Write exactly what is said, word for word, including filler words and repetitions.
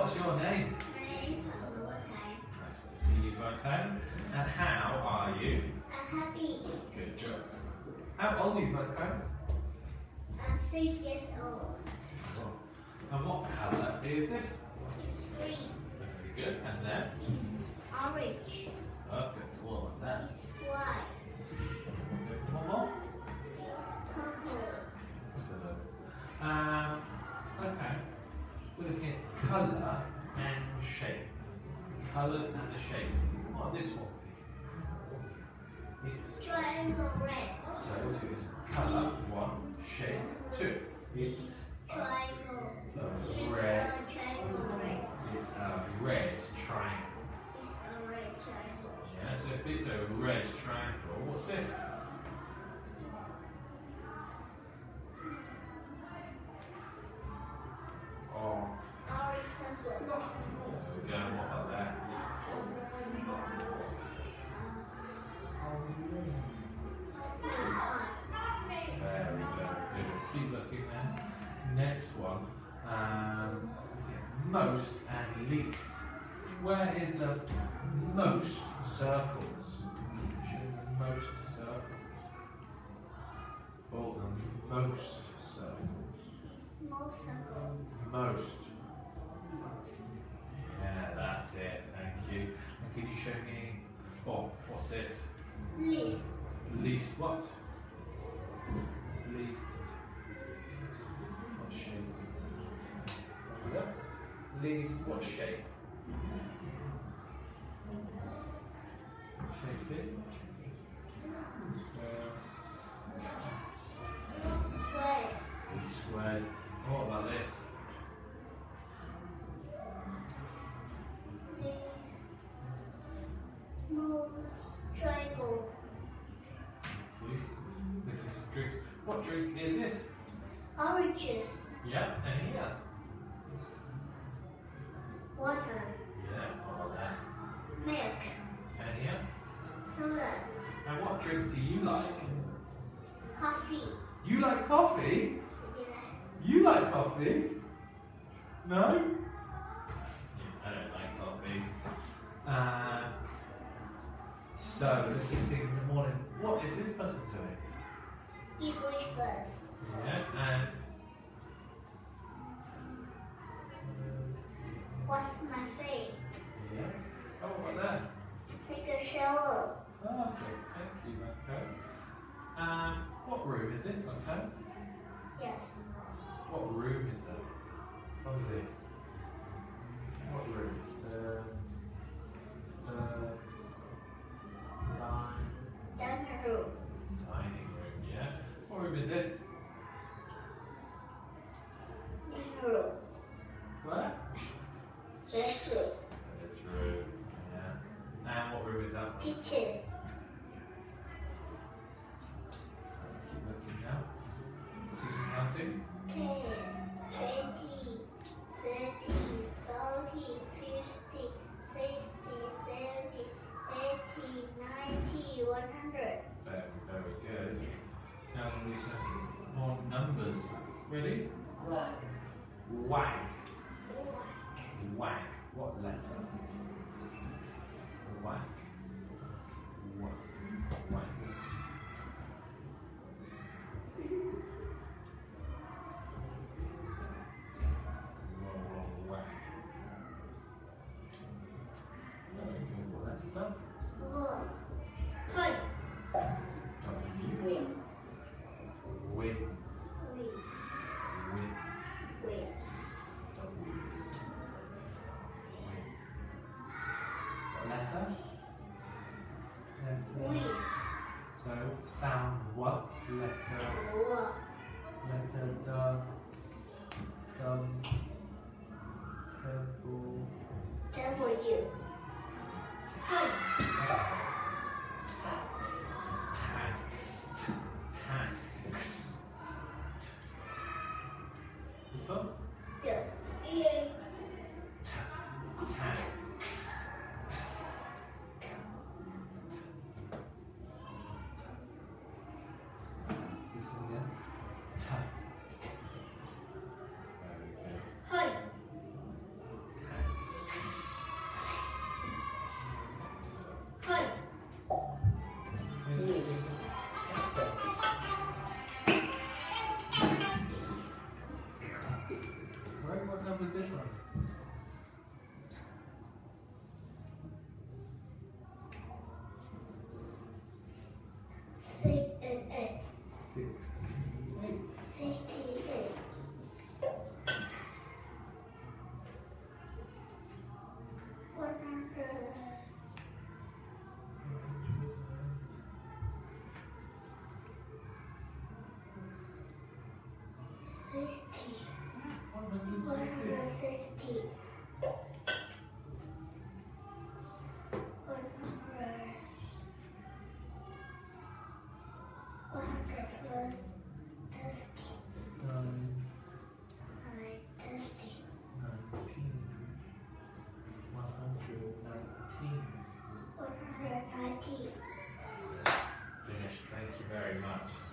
what's your name? My name is Khánh. Nice to see you back home. And how are you? I'm happy. Good job. How old are you back home? I'm six years old. And what colour is this? It's green. Very good. And then? It's orange. Perfect. All like that. It's white. One more? It's purple. Excellent. Um, okay. We're looking at colour and shape. Colours and the shape. What this one? It's Triangle red. so two is colour one, shape two. It's Triangle. a It's red. a triangle red. It's a red triangle. It's a red triangle. Yeah. So if it's a red triangle, what's this? Oh. Orange circle. There we go. What about that? Very good. Good. Keep looking there. Next one. Um, most and least. Where is the most circles? Show the most circles. Oh, the most circles. It's most circle. Most. Yeah, that's it. Thank you. And can you show me? Oh, what's this? Least. Least what? Least. What shape is it? Yeah. Least what shape? Shape's it? Square. So, squares. What about this? Most triangle. Thank you. Looking at some drinks. What drink is this? Oranges. Yeah, and here. Water. Yeah, what about that? Milk. And here. Soda. And what drink do you like? Coffee. You like coffee? Yeah. You like coffee? No? Yeah, I don't like coffee. Uh, so, looking at things in the morning, what is this person doing? Eat breakfast. Yeah, and Wash my face. yeah. Oh, what about that? Take a shower. Perfect, thank you, Marco. Um, what room is this, Marco? Yes. What room is that? What is it? What room? It's the the dine, Dining room. dining room, yeah. What room is this? Living room. Where? Bedroom. Bedroom, yeah. And what room is that? Kitchen. So keep looking now. Do some counting. ten, twenty, thirty, forty, fifty, sixty, seventy, eighty, ninety, one hundred. Very, very good. Now we'll do some more numbers. Ready? Whack. Whack. Whack. What letter? Whack. Whack. Whack. Whack. Very good. What letter is that? Whoa. Hi. W. Win. Win. We. Win. We. W. Win. What letter? Letter. We. So sound what? Letter. Whoa. Letter D. Dum. Double. W. Hi. Tax. Tax. Tax. This one? Yes. Tax. This one again? Ta. Very good. Hi. Tax. Sorry, what number is this one? Six and eight. Sixty-eight. Sixty-eight. One hundred. Sixty. One One hundred hundred sixty. sixty. One hundred. One hundred thirty. Nine. Nine thirty. Nineteen. One hundred nineteen. One hundred ninety. Finished. Thank you very much.